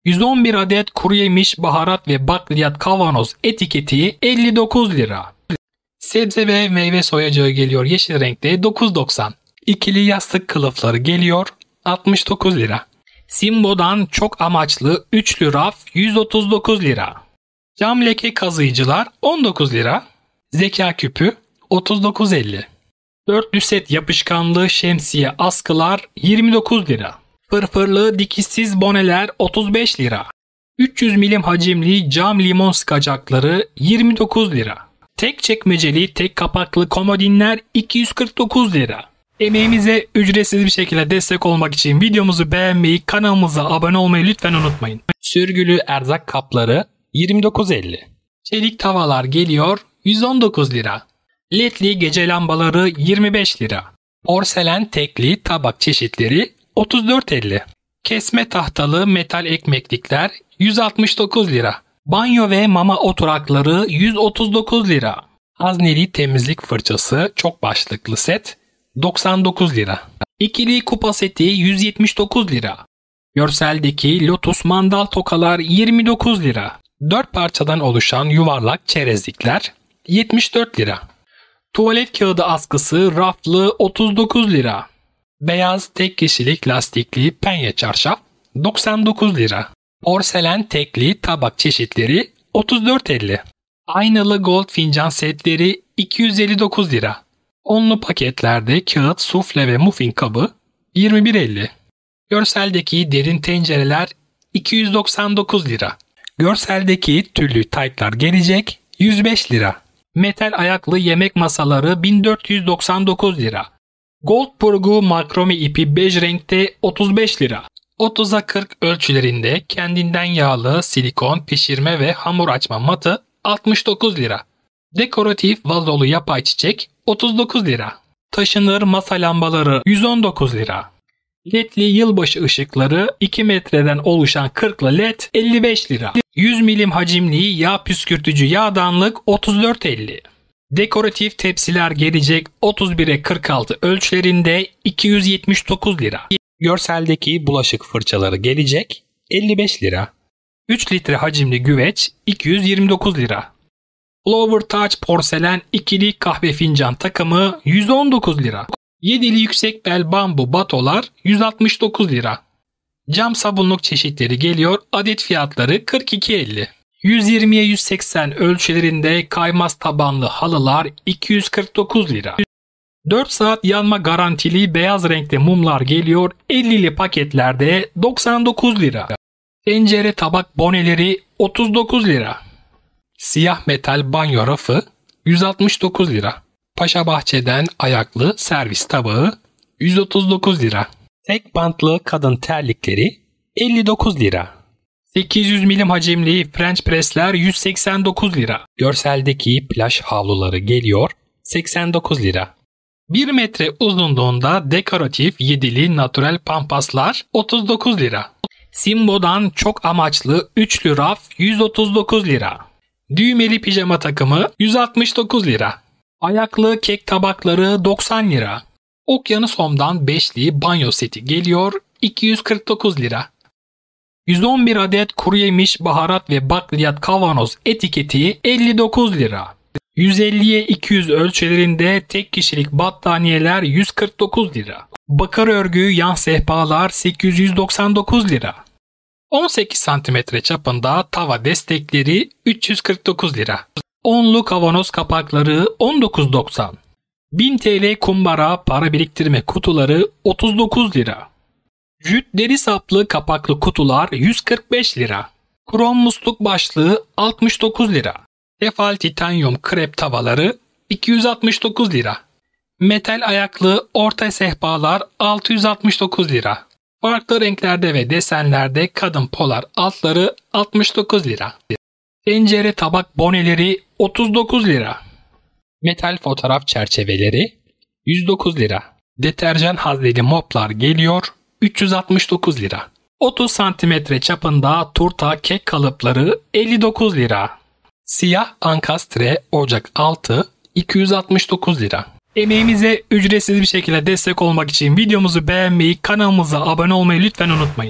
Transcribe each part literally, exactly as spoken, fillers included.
yüz on bir adet kuru yemiş, baharat ve bakliyat kavanoz etiketi elli dokuz lira. Sebze ve meyve soyacağı geliyor yeşil renkte dokuz doksan. İkili yastık kılıfları geliyor altmış dokuz lira. Simbo'dan çok amaçlı üçlü raf yüz otuz dokuz lira. Cam leke kazıyıcılar on dokuz lira. Zeka küpü otuz dokuz elli. Dörtlü set yapışkanlı şemsiye askılar yirmi dokuz lira. Fırfırlı dikişsiz boneler otuz beş lira. üç yüz milim hacimli cam limon sıkacakları yirmi dokuz lira. Tek çekmeceli tek kapaklı komodinler iki yüz kırk dokuz lira. Emeğimize ücretsiz bir şekilde destek olmak için videomuzu beğenmeyi, kanalımıza abone olmayı lütfen unutmayın. Sürgülü erzak kapları yirmi dokuz elli. Çelik tavalar geliyor yüz on dokuz lira. Ledli gece lambaları yirmi beş lira. Porselen tekli tabak çeşitleri otuz dört elli. Kesme tahtalı metal ekmeklikler yüz altmış dokuz lira. Banyo ve mama oturakları yüz otuz dokuz lira. Hazneli temizlik fırçası çok başlıklı set doksan dokuz lira. İkili kupa seti yüz yetmiş dokuz lira. Görseldeki lotus mandal tokalar yirmi dokuz lira. dört parçadan oluşan yuvarlak çerezlikler yetmiş dört lira. Tuvalet kağıdı askısı raflı otuz dokuz lira. Beyaz tek kişilik lastikli penye çarşaf doksan dokuz lira. Porselen tekli tabak çeşitleri otuz dört elli. Aynalı gold fincan setleri iki yüz elli dokuz lira. Onlu paketlerde kağıt sufle ve muffin kabı yirmi bir elli. Görseldeki derin tencereler iki yüz doksan dokuz lira. Görseldeki tüllü taytlar gelecek yüz beş lira. Metal ayaklı yemek masaları bin dört yüz doksan dokuz lira. Gold burgu makrome ipi bej renkte otuz beş lira. otuza kırk ölçülerinde kendinden yağlı silikon pişirme ve hamur açma matı altmış dokuz lira. Dekoratif vazolu yapay çiçek otuz dokuz lira. Taşınır masa lambaları yüz on dokuz lira. Ledli yılbaşı ışıkları iki metreden oluşan kırklı led elli beş lira. yüz milim hacimli yağ püskürtücü yağdanlık otuz dört elli. Dekoratif tepsiler gelecek otuz bire kırk altı ölçülerinde iki yüz yetmiş dokuz lira. Görseldeki bulaşık fırçaları gelecek elli beş lira. üç litre hacimli güveç iki yüz yirmi dokuz lira. Flower Touch porselen ikili kahve fincan takımı yüz on dokuz lira. yedili yüksek bel bambu batolar yüz altmış dokuz lira. Cam sabunluk çeşitleri geliyor, adet fiyatları kırk iki elli. yüz yirmiye yüz seksen ölçülerinde kaymaz tabanlı halılar iki yüz kırk dokuz lira. dört saat yanma garantili beyaz renkte mumlar geliyor ellili paketlerde doksan dokuz lira. Tencere tabak boneleri otuz dokuz lira. Siyah metal banyo rafı yüz altmış dokuz lira. Paşabahçe'den ayaklı servis tabağı yüz otuz dokuz lira. Tek bantlı kadın terlikleri elli dokuz lira. sekiz yüz milim hacimli French pressler yüz seksen dokuz lira. Görseldeki plaj havluları geliyor seksen dokuz lira. bir metre uzunluğunda dekoratif yedili natural pampaslar otuz dokuz lira. Simbo'dan çok amaçlı üçlü raf yüz otuz dokuz lira. Düğmeli pijama takımı yüz altmış dokuz lira. Ayaklı kek tabakları doksan lira. Okyanus Home'dan beşli banyo seti geliyor iki yüz kırk dokuz lira. yüz on bir adet kuru yemiş, baharat ve bakliyat kavanoz etiketi elli dokuz lira. yüz elliye iki yüz ölçülerinde tek kişilik battaniyeler yüz kırk dokuz lira. Bakır örgü yan sehpalar sekiz yüz doksan dokuz lira. on sekiz santimetre çapında tava destekleri üç yüz kırk dokuz lira. Onlu kavanoz kapakları on dokuz doksan. bin TL kumbara para biriktirme kutuları otuz dokuz lira. Jüt deri saplı kapaklı kutular yüz kırk beş lira. Krom musluk başlığı altmış dokuz lira. Tefal titanyum krep tavaları iki yüz altmış dokuz lira. Metal ayaklı orta sehpalar altı yüz altmış dokuz lira. Farklı renklerde ve desenlerde kadın polar altları altmış dokuz lira. Tencere tabak boneleri otuz dokuz lira. Metal fotoğraf çerçeveleri yüz dokuz lira. Deterjan hazneli moplar geliyor üç yüz altmış dokuz lira. otuz santimetre çapında turta kek kalıpları elli dokuz lira. Siyah ankastre ocak altı iki yüz altmış dokuz lira. Emeğimize ücretsiz bir şekilde destek olmak için videomuzu beğenmeyi, kanalımıza abone olmayı lütfen unutmayın.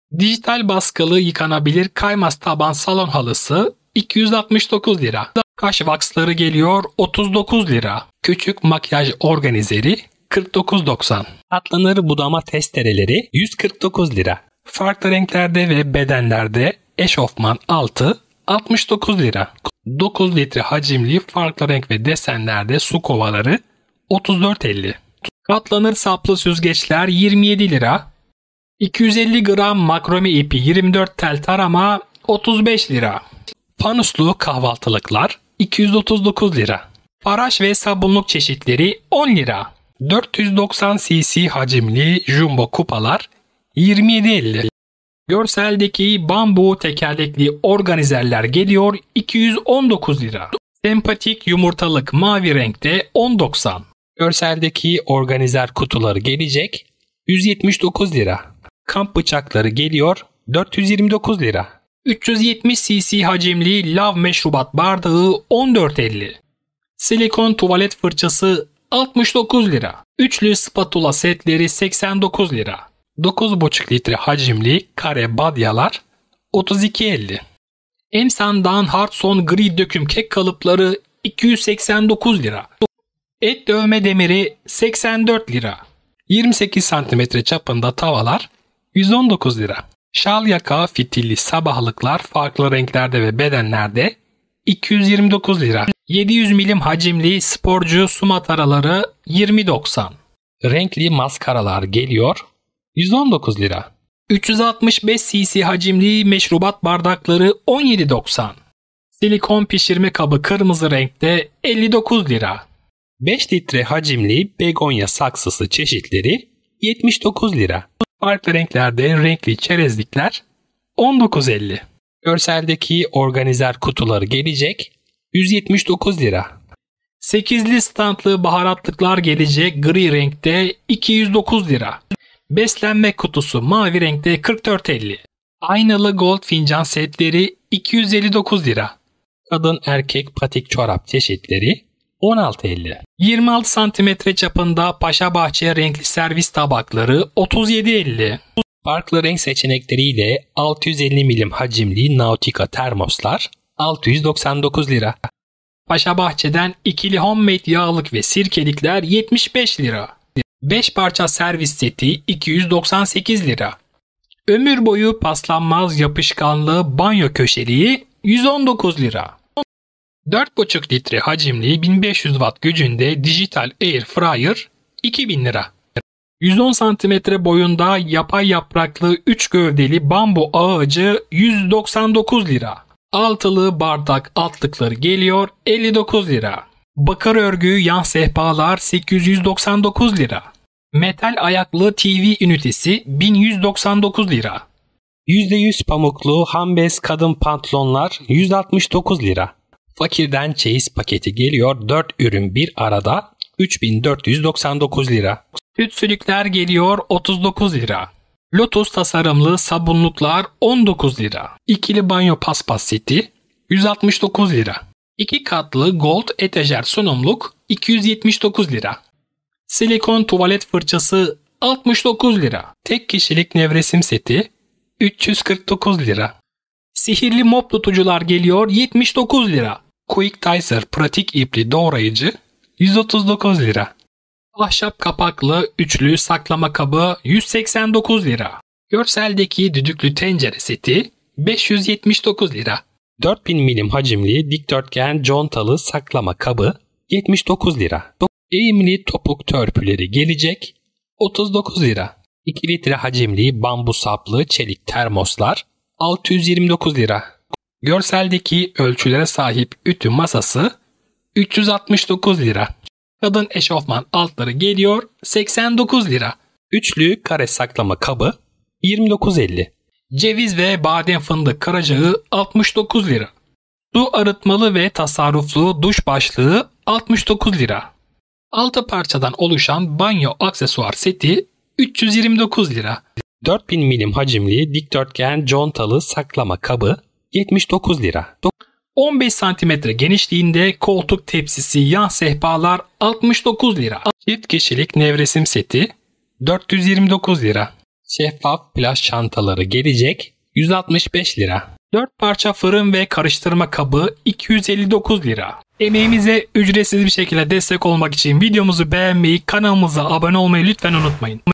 Dijital baskılı yıkanabilir kaymaz taban salon halısı iki yüz altmış dokuz lira. Kaş vaksları geliyor otuz dokuz lira. Küçük makyaj organizeri kırk dokuz doksan. Katlanır budama testereleri yüz kırk dokuz lira. Farklı renklerde ve bedenlerde eşofman altı altmış dokuz lira. dokuz litre hacimli farklı renk ve desenlerde su kovaları otuz dört elli. Katlanır saplı süzgeçler yirmi yedi lira. iki yüz elli gram makrome ipi yirmi dört tel tarama otuz beş lira. Fanuslu kahvaltılıklar iki yüz otuz dokuz lira. Faraş ve sabunluk çeşitleri on lira. dört yüz doksan cc hacimli jumbo kupalar yirmi yedi elli. Görseldeki bambu tekerlekli organizerler geliyor iki yüz on dokuz lira. Sempatik yumurtalık mavi renkte on doksan. Görseldeki organizer kutuları gelecek yüz yetmiş dokuz lira. Kamp bıçakları geliyor dört yüz yirmi dokuz lira. üç yüz yetmiş cc hacimli lav meşrubat bardağı on dört elli. Silikon tuvalet fırçası altmış dokuz lira. Üçlü spatula setleri seksen dokuz lira. dokuz buçuk litre hacimli kare badyalar otuz iki elli. Emsan'dan Hardson gri döküm kek kalıpları iki yüz seksen dokuz lira. Et dövme demiri seksen dört lira. yirmi sekiz santimetre çapında tavalar yüz on dokuz lira. Şal yaka fitilli sabahlıklar farklı renklerde ve bedenlerde iki yüz yirmi dokuz lira. yedi yüz milim hacimli sporcu su mataraları yirmi doksan. Renkli maskaralar geliyor yüz on dokuz lira. üç yüz altmış beş cc hacimli meşrubat bardakları on yedi doksan. Silikon pişirme kabı kırmızı renkte elli dokuz lira. beş litre hacimli begonya saksısı çeşitleri yetmiş dokuz lira. Farklı renklerde renkli çerezlikler on dokuz elli. Görseldeki organizer kutuları gelecek yüz yetmiş dokuz lira. sekizli standlı baharatlıklar gelecek gri renkte iki yüz dokuz lira. Beslenme kutusu mavi renkte kırk dört elli. Aynalı gold fincan setleri iki yüz elli dokuz lira. Kadın erkek patik çorap çeşitleri on altı elli. yirmi altı santimetre çapında Paşa Bahçe renkli servis tabakları otuz yedi elli. Farklı renk seçenekleriyle altı yüz elli milim hacimli Nautica termoslar altı yüz doksan dokuz lira. Paşa Bahçe'den ikili homemade yağlık ve sirkelikler yetmiş beş lira. beş parça servis seti iki yüz doksan sekiz lira. Ömür boyu paslanmaz yapışkanlı banyo köşeliği yüz on dokuz lira. dört buçuk litre hacimli bin beş yüz watt gücünde dijital air fryer iki bin lira. yüz on santimetre boyunda yapay yapraklı üç gövdeli bambu ağacı yüz doksan dokuz lira. Altılı bardak altlıkları geliyor elli dokuz lira. Bakır örgü yan sehpalar sekiz yüz doksan dokuz lira. Metal ayaklı T V ünitesi bin yüz doksan dokuz lira. yüzde yüz pamuklu hambez kadın pantolonlar yüz altmış dokuz lira. Fakirden çeyiz paketi geliyor dört ürün bir arada üç bin dört yüz doksan dokuz lira. Tütsülükler geliyor otuz dokuz lira. Lotus tasarımlı sabunluklar on dokuz lira. İkili banyo paspas seti yüz altmış dokuz lira. İki katlı gold etajer sunumluk iki yüz yetmiş dokuz lira. Silikon tuvalet fırçası altmış dokuz lira. Tek kişilik nevresim seti üç yüz kırk dokuz lira. Sihirli mop tutucular geliyor yetmiş dokuz lira. Quick Dicer pratik ipli doğrayıcı yüz otuz dokuz lira. Ahşap kapaklı üçlü saklama kabı yüz seksen dokuz lira. Görseldeki düdüklü tencere seti beş yüz yetmiş dokuz lira. dört bin milim hacimli dikdörtgen contalı saklama kabı yetmiş dokuz lira. Eğimli topuk törpüleri gelecek otuz dokuz lira. iki litre hacimli bambu saplı çelik termoslar altı yüz yirmi dokuz lira. Görseldeki ölçülere sahip ütü masası üç yüz altmış dokuz lira. Kadın eşofman altları geliyor seksen dokuz lira. Üçlü kare saklama kabı yirmi dokuz elli. Ceviz ve badem fındık karacağı altmış dokuz lira. Su arıtmalı ve tasarruflu duş başlığı altmış dokuz lira. altı parçadan oluşan banyo aksesuar seti üç yüz yirmi dokuz lira. dört bin milim hacimli dikdörtgen contalı saklama kabı yetmiş dokuz lira. on beş santimetre genişliğinde koltuk tepsisi yan sehpalar altmış dokuz lira. Çift kişilik nevresim seti dört yüz yirmi dokuz lira. Şeffaf plaj çantaları gelecek yüz altmış beş lira. dört parça fırın ve karıştırma kabı iki yüz elli dokuz lira. Emeğimize ücretsiz bir şekilde destek olmak için videomuzu beğenmeyi, kanalımıza abone olmayı lütfen unutmayın.